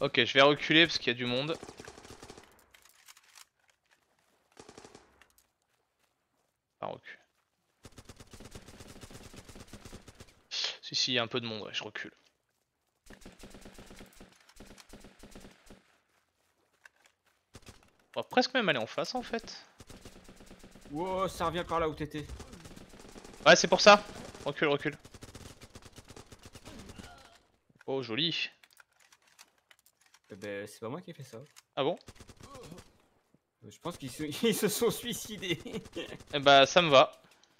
Ok, je vais reculer parce qu'il y a du monde. Enfin, recule. Si, il y a un peu de monde, ouais, je recule. On va presque même aller en face en fait. Wow, ça revient par là où t'étais. Ouais, c'est pour ça. Recule, recule. Oh, joli. Eh ben, c'est pas moi qui ai fait ça. Ah bon? Je pense qu'ils se... ils se sont suicidés. Eh bah, ça me va.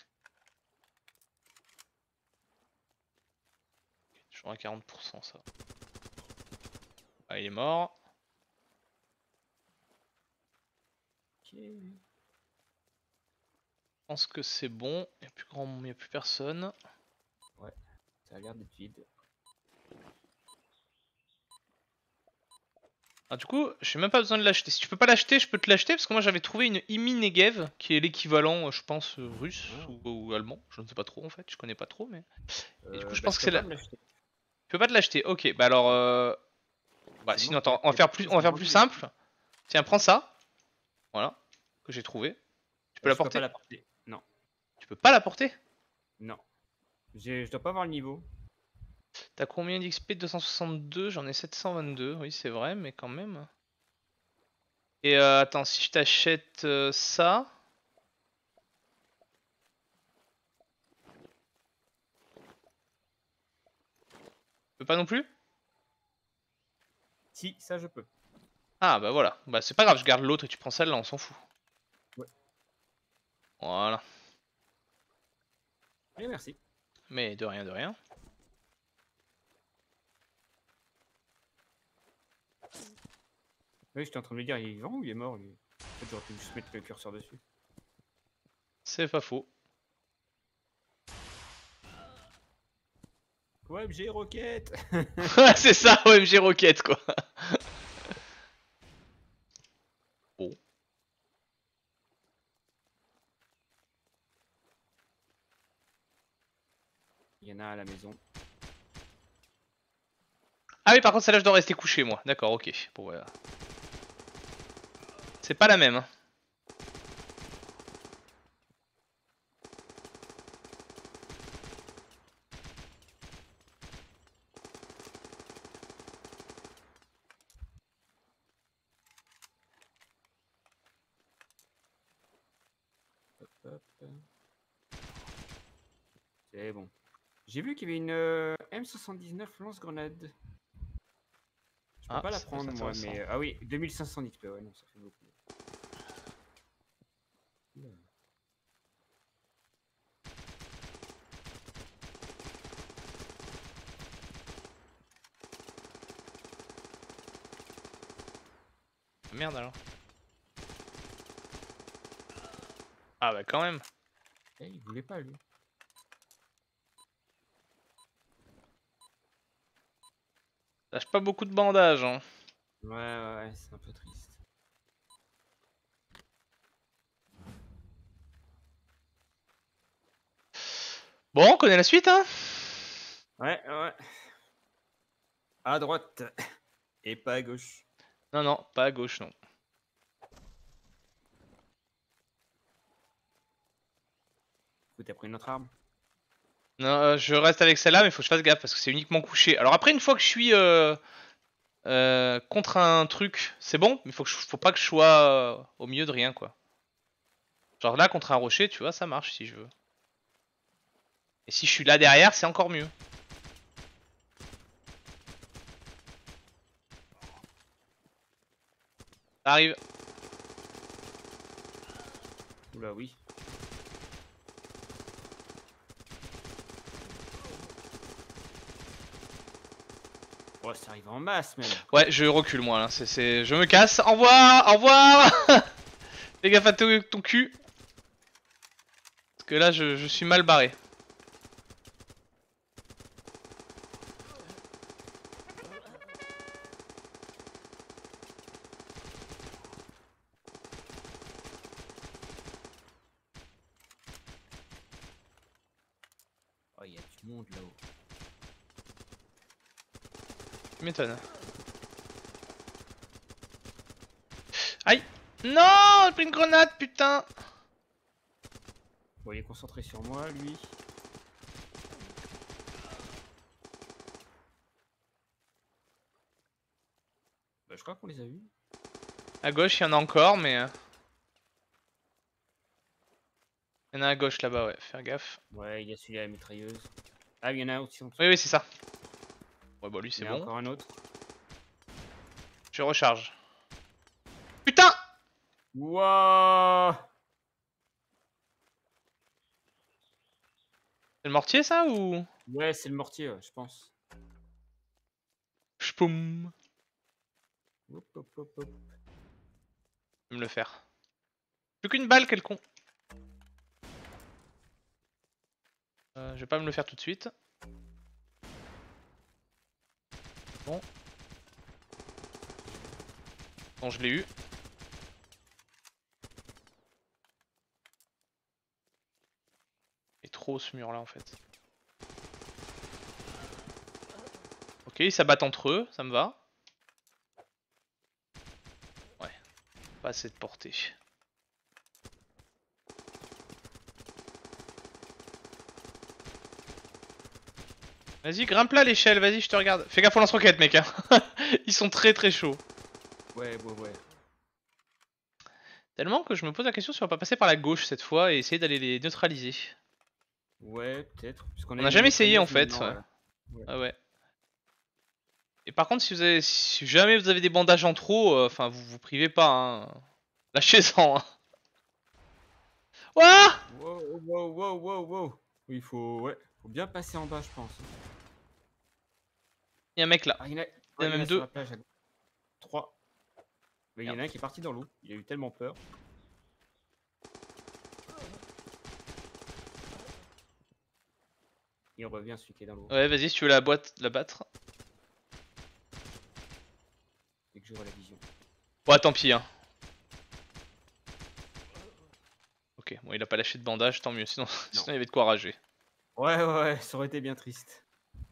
Toujours à 40% ça. Ah, il est mort. Ok. Je pense que c'est bon. Il n'y a plus personne. Ouais, ça a l'air d'être vide. Ah, du coup, j'ai même pas besoin de l'acheter. Si tu peux pas l'acheter, je peux te l'acheter parce que moi j'avais trouvé une Imi Negev qui est l'équivalent, je pense, russe Ah. ou allemand. Je ne sais pas trop en fait, je connais pas trop, mais. Et du coup, je Bah, pense je que peux c'est pas là. me l'acheter. Tu peux pas te l'acheter. Ok, bah alors. Bah C'est sinon, moi attends, qui ai on va faire plus vendu les trucs. simple. Tiens, prends ça. Voilà, que j'ai trouvé. Tu peux la Je peux pas porter? la porter. Non, Tu peux pas la porter? non. Je dois pas avoir le niveau. T'as combien d'XP? 262, j'en ai 722. Oui, c'est vrai, mais quand même. Et attends, si je t'achète ça. Tu peux pas non plus? Si, ça je peux. Ah bah voilà, bah c'est pas grave, je garde l'autre et tu prends celle-là, on s'en fout. Ouais. Voilà, Allez, merci. mais de rien, de rien. Oui, j'étais en train de me dire, il est vivant ou il est mort lui? En fait, j'aurais pu juste mettre le curseur dessus. C'est pas faux. OMG Rocket. Ouais, c'est ça, OMG Rocket quoi. Bon. Il y en a à la maison. Ah oui, par contre, celle-là, je dois rester couché moi. D'accord, ok. Bon, voilà. C'est pas la même. Hein. Hop, hop. C'est bon. J'ai vu qu'il y avait une M79 lance-grenade. Je peux Ah, pas la ça peut être prendre moi, intéressant. mais... Ah oui, 2500 XP, ouais, non, ça fait beaucoup. Oula. Merde alors. Ah bah quand même. Eh, il voulait pas, lui. Lâche pas beaucoup de bandages. Hein. Ouais, c'est un peu triste. Bon, on connaît la suite, hein. Ouais. À droite. Et pas à gauche. Non, non, pas à gauche, non. Écoute, t'as pris une autre arme? Non, je reste avec celle-là, mais faut que je fasse gaffe parce que c'est uniquement couché. Alors après, une fois que je suis contre un truc, c'est bon, mais faut pas que je sois au milieu de rien, quoi. Genre là, contre un rocher, tu vois, ça marche si je veux. Et si je suis là derrière, c'est encore mieux. Ça arrive. Oula, oui. Oh, ça arrive en masse, même. Ouais, je recule moi là. Je me casse. Au revoir, au revoir. Fais gaffe à ton cul. Parce que là, je suis mal barré. Oh, il y a du monde là-haut. Tu m'étonnes. Non, j'ai pris une grenade, putain. Bon, il est concentré sur moi, lui. Bah, je crois qu'on les a eus. À gauche, il y en a encore, mais... Il y en a à gauche là-bas, ouais, faire gaffe. Ouais, il y a celui à la mitrailleuse. Ah, il y en a un aussi en dessous. Oui, oui, c'est ça. Ouais, bah lui, Il c'est y en a bon. encore un autre. Je recharge. Putain! Wouah! C'est le mortier, ça, ou... Ouais, c'est le mortier, ouais, je pense. J'poum. Hop, hop, hop, hop. Je vais me le faire. Plus qu'une balle, quel con. Je vais pas me le faire tout de suite. Bon. Bon, je l'ai eu. Il est trop ce mur là en fait. Ok, ils s'abattent entre eux, ça me va. Ouais, pas assez de portée. Vas-y, grimpe là l'échelle, vas-y, je te regarde. Fais gaffe au lance-roquette, mec. Hein. Ils sont très très chauds. Ouais, ouais, ouais. Tellement que je me pose la question si on va pas passer par la gauche cette fois et essayer d'aller les neutraliser. Ouais, peut-être. On n'a jamais essayé en fait. Ouais. Ouais. Ah ouais. Et par contre, si jamais vous avez des bandages en trop, enfin, vous vous privez pas. Hein. Lâchez-en. Hein. Ouah! Wow, wow, wow, wow, wow. Oui, faut bien passer en bas, je pense. Il y a un mec là. Ah, il y en a, Il y en a il y en même a sur deux. la plage. 3. Mais il y en Merde. a un qui est parti dans l'eau. Il a eu tellement peur. Il revient celui qui est dans l'eau. Ouais, vas-y, si tu veux la boîte, la battre. Dès que j'aurai la vision. Ouais, tant pis. Hein. Ok, bon, il a pas lâché de bandage, tant mieux. Sinon, sinon il y avait de quoi rager. Ouais, ouais, ouais, ça aurait été bien triste.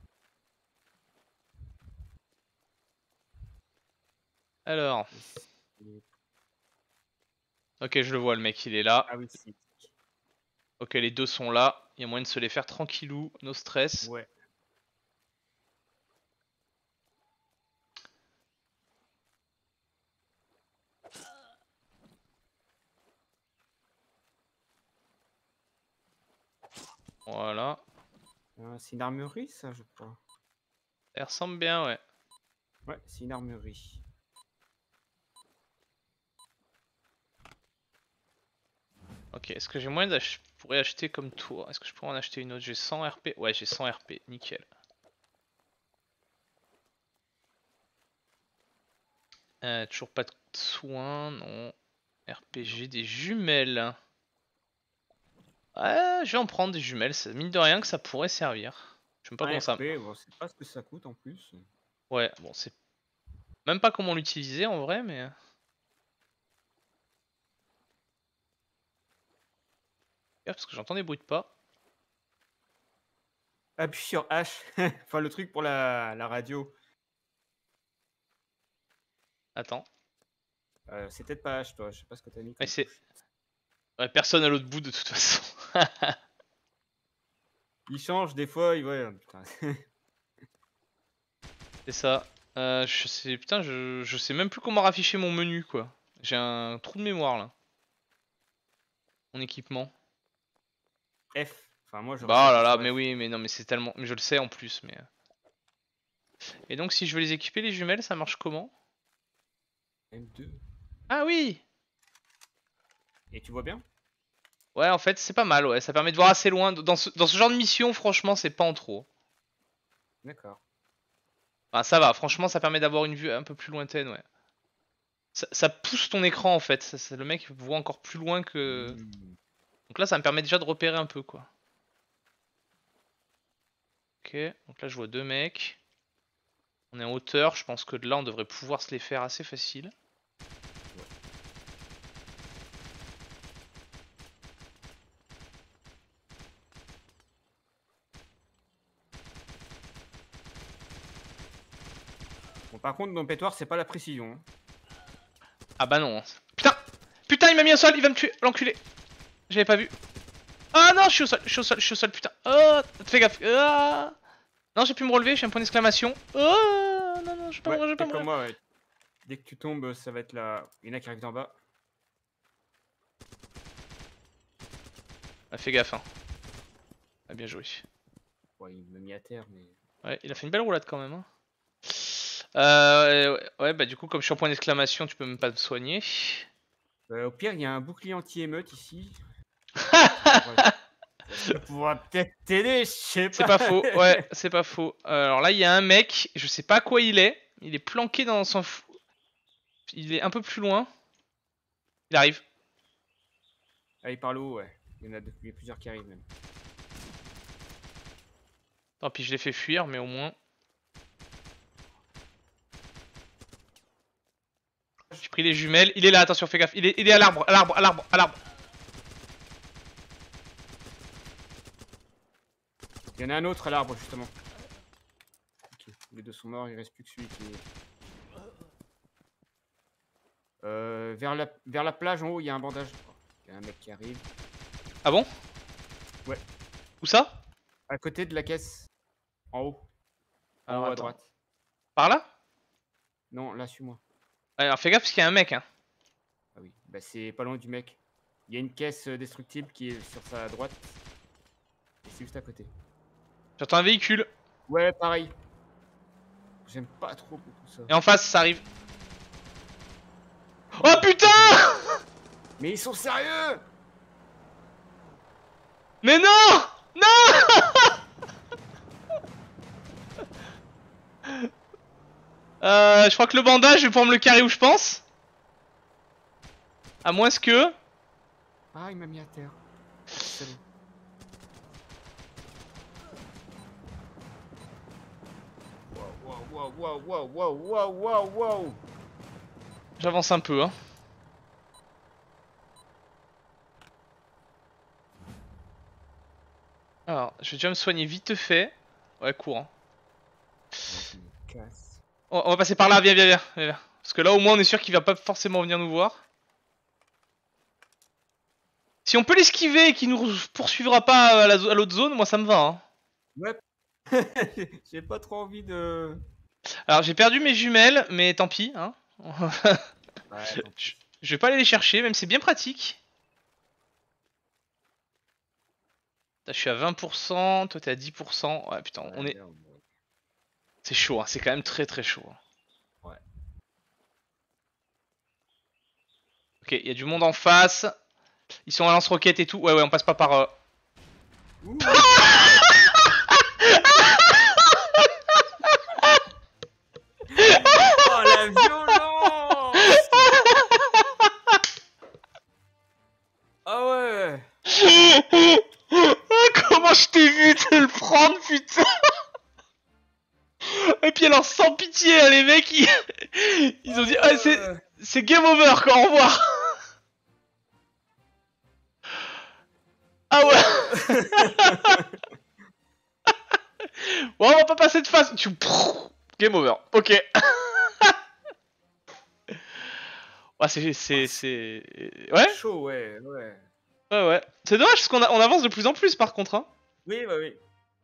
Alors. Ok, je le vois, le mec, il est là. Ah oui, si. Ok, les deux sont là. Il y a moyen de se les faire tranquillou, no stress. Ouais. Voilà. C'est une armurerie, ça, je crois. Ça ressemble bien, ouais. Ouais, c'est une armurerie. Ok, est-ce que j'ai moyen d'acheter... pourrais acheter comme toi? Est-ce que je pourrais en acheter une autre? J'ai 100 RP. Ouais, j'ai 100 RP, nickel. Toujours pas de soins, non. RPG, des jumelles. Ouais, je vais en prendre des jumelles. Mine de rien que ça pourrait servir. Je sais même pas Un comment ça... RP, bon, c'est pas ce que ça coûte en plus. Ouais, bon, c'est même pas comment l'utiliser en vrai, mais... Parce que j'entends des bruits de pas. Appuie sur H. Enfin, le truc pour la radio. Attends. C'est peut-être pas H, toi. Je sais pas ce que t'as mis Ouais, comme c'est... touche. Ouais, personne à l'autre bout de toute façon. Il change des fois, il ouais, putain. C'est ça. Je sais... Putain, je sais même plus comment rafficher mon menu, quoi. J'ai un trou de mémoire, là. Mon équipement. F. Enfin, moi, j'aurais Bah oh appuyé là là, sur mais F. oui, mais non, mais c'est tellement... Mais je le sais en plus, mais... Et donc, si je veux les équiper, les jumelles, ça marche comment? M2. Ah oui! Et tu vois bien? Ouais, en fait, c'est pas mal, ouais. Ça permet de voir assez loin. Dans ce genre de mission, franchement, c'est pas en trop. D'accord. Enfin, ça va, franchement, ça permet d'avoir une vue un peu plus lointaine, ouais. Ça pousse ton écran, en fait. Le mec voit encore plus loin que... Hmm. Donc là, ça me permet déjà de repérer un peu, quoi. Ok, donc là, je vois deux mecs. On est en hauteur, je pense que de là, on devrait pouvoir se les faire assez facile. Bon, par contre, dans le pétoire, c'est pas la précision. Hein. Ah bah non. Putain! Putain, il m'a mis au sol, il va me tuer, l'enculé. J'avais pas vu. Ah non, je suis au sol, je suis au sol, je suis au sol, putain. Oh, fais gaffe. Ah. Non, j'ai pu me relever, j'ai un point d'exclamation. Oh, non, non, je vais pas mourir, je vais pas Fais comme mourir. moi, ouais. Dès que tu tombes, ça va être là. Il y en a qui arrivent d'en bas. Ah, fais gaffe, hein. Ah, bien joué. Ouais, il m'a mis à terre, mais. Ouais, il a fait une belle roulade quand même. Hein. Ouais, bah du coup, comme je suis en point d'exclamation, tu peux même pas me soigner. Au pire, il y a un bouclier anti-émeute ici. Ça pourra peut-être t'aider, je sais pas. C'est pas faux, ouais, c'est pas faux. Alors là, il y a un mec, je sais pas à quoi il est. Il est planqué dans son... Il est un peu plus loin. Il arrive. Allez, par le haut, ouais. Il y en a, il y a plusieurs qui arrivent même. Tant pis, je l'ai fait fuir, mais au moins... J'ai pris les jumelles. Il est là, attention, fais gaffe. Il est à l'arbre, à l'arbre, à l'arbre, à l'arbre. Il y en a un autre à l'arbre, justement. Ok, les deux sont morts, il reste plus que celui qui est... vers la plage, en haut, il y a un bandage. Il y a un mec qui arrive. Ah bon? Ouais. Où ça? À côté de la caisse. En haut. En Alors haut à attends. droite. Par là? Non, là, suis-moi. Alors fais gaffe parce qu'il y a un mec, hein. Ah oui, bah c'est pas loin du mec. Il y a une caisse destructible qui est sur sa droite. Et c'est juste à côté. J'entends un véhicule. Ouais, pareil. J'aime pas trop beaucoup ça. Et en face, ça arrive. Oh putain! Mais ils sont sérieux! Mais non! Non! Je crois que le bandage, je vais pouvoir me le carrer où je pense. À moins que... Ah, il m'a mis à terre. Salut. Wow, wow, wow, wow, wow, wow, wow. J'avance un peu, hein. Alors, je vais déjà me soigner vite fait. Ouais, cours. Hein. Je me casse. On va passer par là, viens, viens, viens, viens. Parce que là, au moins, on est sûr qu'il va pas forcément venir nous voir. Si on peut l'esquiver et qu'il nous poursuivra pas à l'autre zone, moi ça me va. Hein. Ouais. J'ai pas trop envie de... Alors j'ai perdu mes jumelles, mais tant pis. Hein. Ouais, Je vais pas aller les chercher, même c'est bien pratique. Là, je suis à 20%, toi t'es à 10%. Ouais putain, on est... C'est chaud, hein. C'est quand même très très chaud. Ouais. Ok, il y a du monde en face. Ils sont à lance-roquette et tout. Ouais, ouais, on passe pas par... Oh la violence! Ah ouais! Comment je t'ai vu te le prendre, putain! Et puis alors, sans pitié, hein, les mecs, ils ont dit ah, c'est game over, quoi, au revoir! Ah ouais! Bon, on va pas passer de phase. Game over. Ok. Ouais, c'est... Ouais? Chaud, ouais, ouais. Ouais, ouais. C'est dommage parce qu'on on avance de plus en plus par contre. Hein. Oui, bah oui.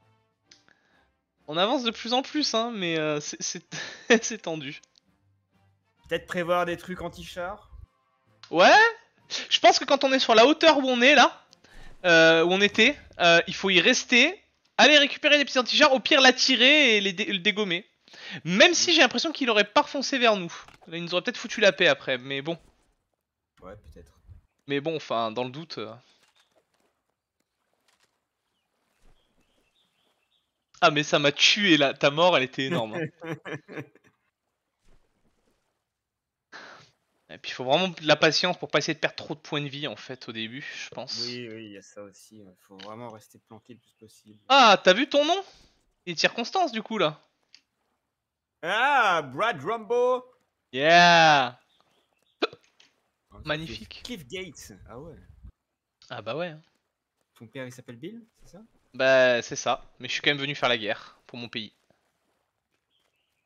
On avance de plus en plus, hein, mais c'est tendu. Peut-être prévoir des trucs anti-char. Ouais? Je pense que quand on est sur la hauteur où on est là, où on était, il faut y rester, aller récupérer les petits anti-chars, au pire l'attirer et le dégommer. Même si j'ai l'impression qu'il aurait pas foncé vers nous. Là, il nous aurait peut-être foutu la paix après, mais bon. Ouais, peut-être. Mais bon, enfin, dans le doute... Ah mais ça m'a tué là, ta mort elle était énorme. Hein. Et puis il faut vraiment de la patience pour pas essayer de perdre trop de points de vie en fait au début, je pense. Oui, oui, il y a ça aussi. Il faut vraiment rester planqué le plus possible. Ah, t'as vu ton nom? Et de circonstances du coup là. Ah, Brad Rumbo! Yeah. Oh, Magnifique. Cliff Gates. Ah ouais. Ah bah ouais. Hein. Ton père il s'appelle Bill, c'est ça? Bah c'est ça, mais je suis quand même venu faire la guerre pour mon pays.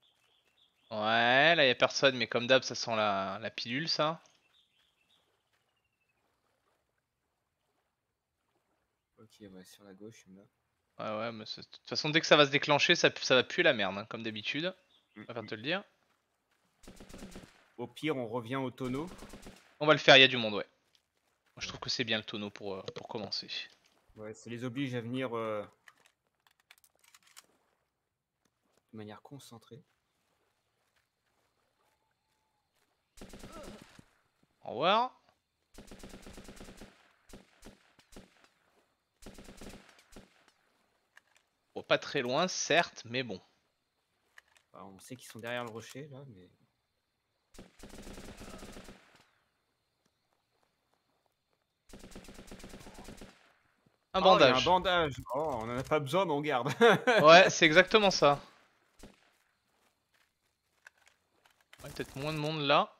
Ouais, là y a personne, mais comme d'hab ça sent la pilule ça. ouais, sur la gauche, il y en a. Ouais, mais de toute façon, dès que ça va se déclencher, ça va puer la merde, hein, comme d'habitude. Je préfère te le dire. Au pire, on revient au tonneau. On va le faire, il y a du monde, ouais. Moi, je trouve que c'est bien le tonneau pour commencer. Ouais, ça les oblige à venir de manière concentrée. Au revoir. Bon, pas très loin, certes, mais bon. Enfin, on sait qu'ils sont derrière le rocher, là, mais... Un Oh, il y a un bandage. bandage. Oh, on en a pas besoin, mais on garde. Ouais, c'est exactement ça. Ouais, peut-être moins de monde là.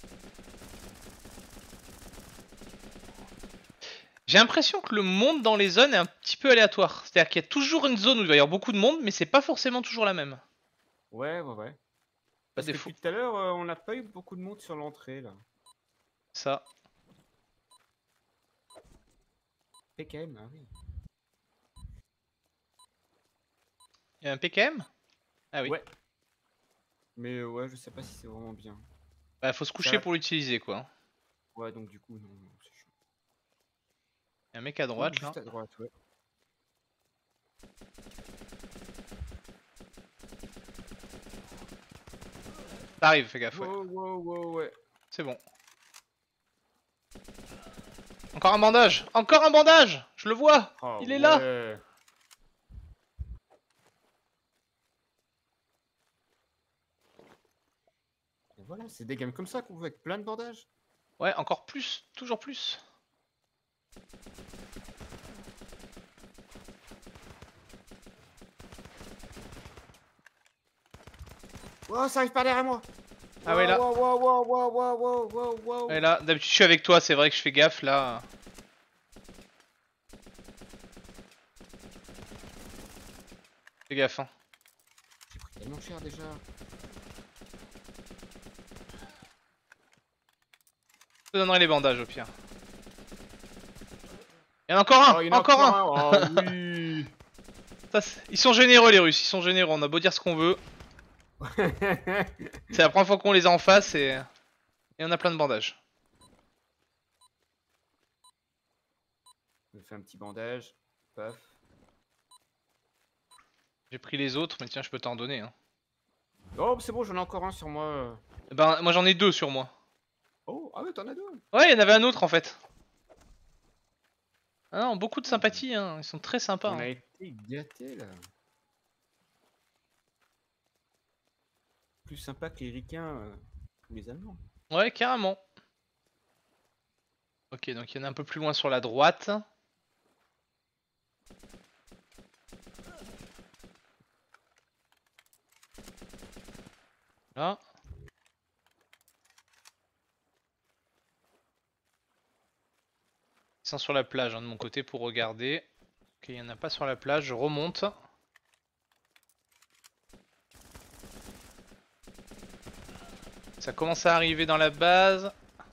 J'ai l'impression que le monde dans les zones est un petit peu aléatoire. C'est-à-dire qu'il y a toujours une zone où il va y avoir beaucoup de monde, mais c'est pas forcément toujours la même. Ouais. Pas Parce des que fous. depuis tout à l'heure, on n'a pas eu beaucoup de monde sur l'entrée, là. Ça. PKM, ah oui. Il y a un PKM? Ah oui. Ouais. Mais ouais, je sais pas si c'est vraiment bien. Bah, faut se Ça coucher va- pour l'utiliser, quoi. Ouais, donc du coup, non, c'est chaud. Il y a un mec à Oh, droite là. juste à droite, ouais. Ça arrive, fais gaffe, ouais. Ouais. C'est bon. Encore un bandage! Encore un bandage! Je le vois! Oh, Il est là! ouais. Et voilà, c'est des games comme ça qu'on veut avec plein de bandages. Ouais, encore plus, toujours plus. Oh, ça arrive par derrière moi. Ah ouais, là. Wow. Ouais, là, d'habitude je suis avec toi, c'est vrai que je fais gaffe là. Fais gaffe, hein. J'ai pris tellement cher déjà. Je te donnerai les bandages au pire. Il y en a encore un! Oh, il y en a Encore un! Oh oui. Ça, ils sont généreux les Russes, ils sont généreux, on a beau dire ce qu'on veut. C'est la première fois qu'on les a en face et on a plein de bandages. Je me fais un petit bandage. Paf. J'ai pris les autres, mais tiens, je peux t'en donner. Hein. Oh, c'est bon, j'en ai encore un sur moi. Eh ben, moi j'en ai deux sur moi. Oh, ah ouais, t'en as deux. Ouais, il y en avait un autre en fait. Ah non, beaucoup de sympathie, hein. Ils sont très sympas. On Hein. a été gâtés là. Plus sympa que les ricains ou les Allemands. Ouais, carrément. Ok, donc il y en a un peu plus loin sur la droite. Là. Ils sont sur la plage hein, de mon côté pour regarder. Ok, il n'y en a pas sur la plage, je remonte. Ça commence à arriver dans la base.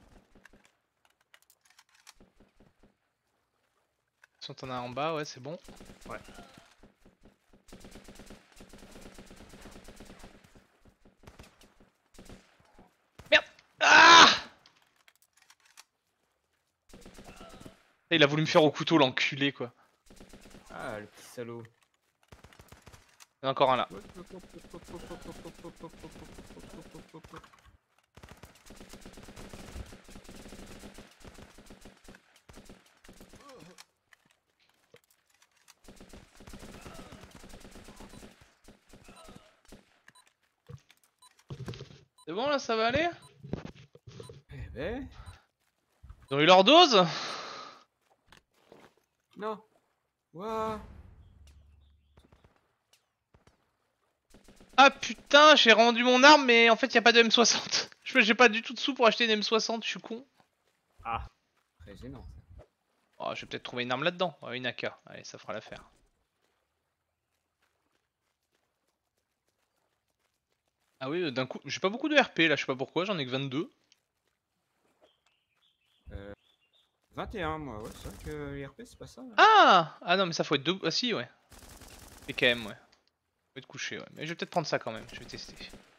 Ils sont en a en bas, ouais, c'est bon. Ouais. Merde! Ah! Il a voulu me faire au couteau, l'enculé, quoi. Ah, le petit salaud. Il y en a encore un là. C'est bon là, ça va aller? Eh ben... Ils ont eu leur dose? Non. Ouah. Ah putain, j'ai rendu mon arme, mais en fait y a pas de M60. J'ai pas du tout de sous pour acheter une M60, je suis con. Ah. Très gênant. Oh, je vais peut-être trouver une arme là-dedans. Ouais, une AK. Allez, ça fera l'affaire. Ah oui, d'un coup, j'ai pas beaucoup de RP là, je sais pas pourquoi, j'en ai que 22. 21 moi, ouais, c'est vrai que les RP c'est pas ça. Là. Ah non mais ça faut être deux... Ah si ouais. Et quand même ouais. Faut être couché ouais. Mais je vais peut-être prendre ça quand même, je vais tester.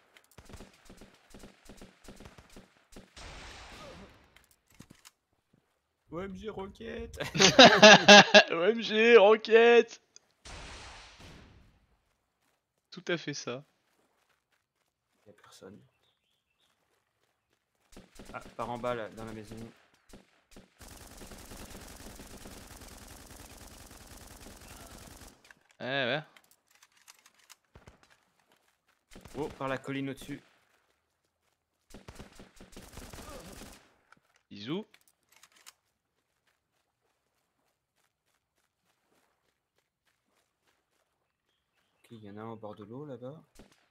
OMG Rocket. OMG, Rocket. Tout à fait ça. Y'a personne. Ah, par en bas là, dans la maison. Ouais. Oh, par la colline au-dessus. Bisous. Ok, il y en a un au bord de l'eau là-bas.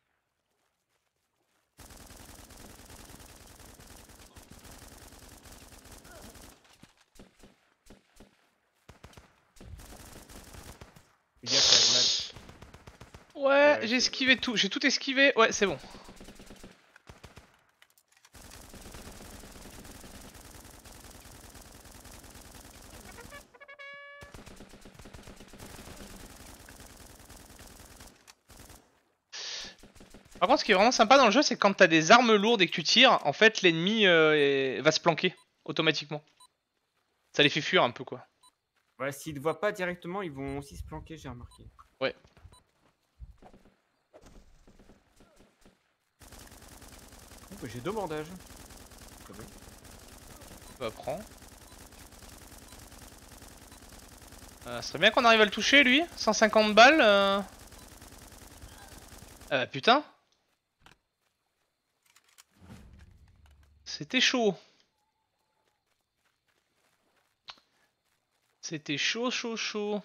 Fais gaffe à la grenade. Ouais, Ouais, j'ai esquivé tout, j'ai tout esquivé, ouais c'est bon. Par contre ce qui est vraiment sympa dans le jeu c'est que quand t'as des armes lourdes et que tu tires, en fait l'ennemi va se planquer automatiquement. Ça les fait fuir un peu quoi. Ouais, s'ils te voient pas directement, ils vont aussi se planquer, j'ai remarqué. Ouais. Oh, bah, j'ai 2 bandages. Très bien. Bah prends. Ce serait bien qu'on arrive à le toucher lui, 150 balles. Putain. C'était chaud. C'était chaud.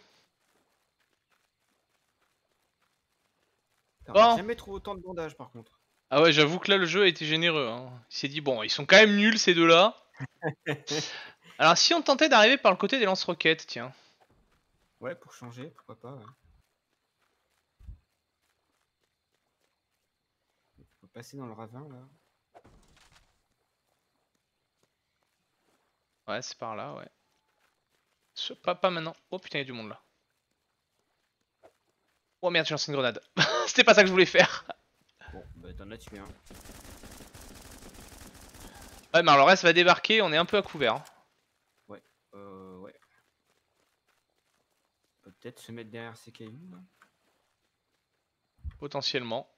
Putain, on a Bon. jamais trouvé autant de bandages par contre. Ah ouais j'avoue que là le jeu a été généreux. Hein. Il s'est dit bon ils sont quand même nuls ces deux là. Alors si on tentait d'arriver par le côté des lance-roquettes, tiens. Ouais, pour changer, pourquoi pas. Ouais. Faut passer dans le ravin là. Ouais c'est par là ouais. Pas maintenant. Oh putain, il y a du monde là. Oh merde, j'ai lancé une grenade. C'était pas ça que je voulais faire. Bon, bah t'en as tué un. Ouais, mais alors le reste va débarquer, on est un peu à couvert. Hein. Ouais. On peut peut-être se mettre derrière ces cailloux là. Potentiellement.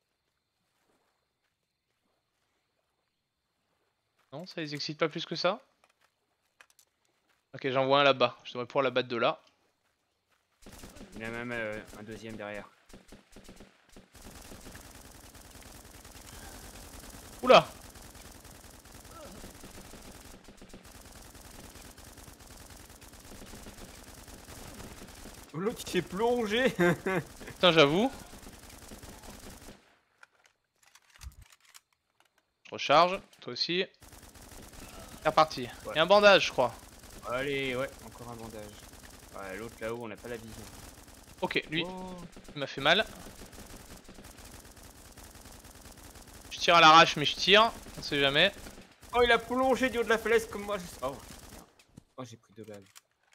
Non, ça les excite pas plus que ça. Ok, j'en vois un là-bas. Je devrais pouvoir l'abattre de là. Il y en a même un deuxième derrière. Oula! Oh, l'autre il s'est plongé. Putain, j'avoue. Je recharge, toi aussi. C'est reparti. Ouais. Il y a un bandage, je crois. Allez, ouais, encore un bandage. Ouais, l'autre là-haut, on n'a pas la vision. Ok, lui, Oh. il m'a fait mal. Je tire à l'arrache, mais je tire. On sait jamais. Oh, il a plongé du haut de la falaise comme moi. Oh, merde. Oh, j'ai pris 2 balles.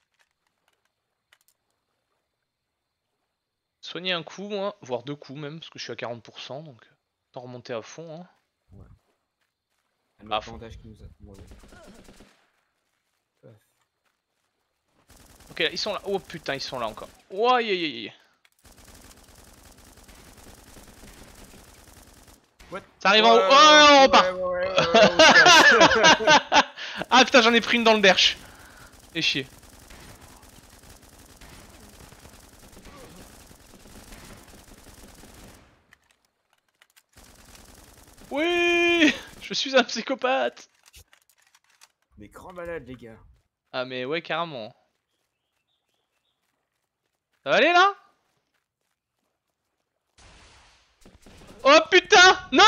Soigner un coup, moi. Voire 2 coups même, parce que je suis à 40%. Donc, tant remonter à fond. Hein. Un À autre fond. bandage qui nous a. Ouais. Ok, ils sont là. Oh putain, ils sont là encore. Oh, aïe aïe aïe. What? Ça arrive en haut. Oh, on repart. Ah putain, j'en ai pris une dans le derche. Fais chier. Oui, je suis un psychopathe. Des grands malades, les gars. Ah mais ouais, carrément. Ça va aller là? Oh putain, non!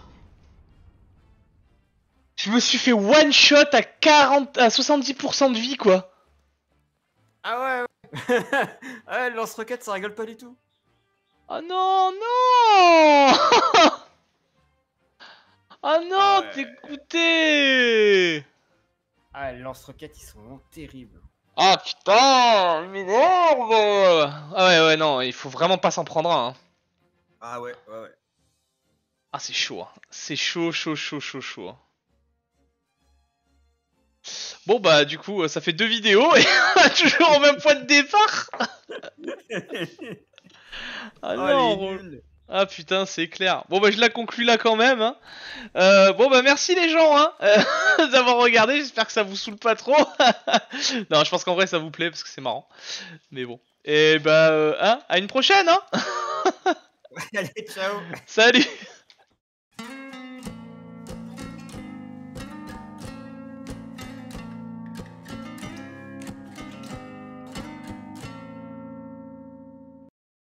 Je me suis fait one shot à 70% de vie quoi. Ah ouais, ouais. Ouais, le lance-roquette, ça rigole pas du tout. Oh non, non. Oh non, ouais. dégoûté. Ah, Ah, les lance-roquettes, ils sont vraiment terribles. Ah putain, il m'énerve. Ah ouais, non, il faut vraiment pas s'en prendre un. Hein. Ah ouais. Ah c'est chaud, hein. C'est chaud. Hein. Bon bah du coup, ça fait 2 vidéos et on a toujours au même point de départ. Ah Oh, elle est non. nulle. Ah putain, c'est clair. Bon bah je la conclue là quand même. Hein. Bon bah merci les gens hein, d'avoir regardé. J'espère que ça vous saoule pas trop. Non, je pense qu'en vrai ça vous plaît parce que c'est marrant. Mais bon. Et bah, hein, à une prochaine hein. Allez, ciao. Salut.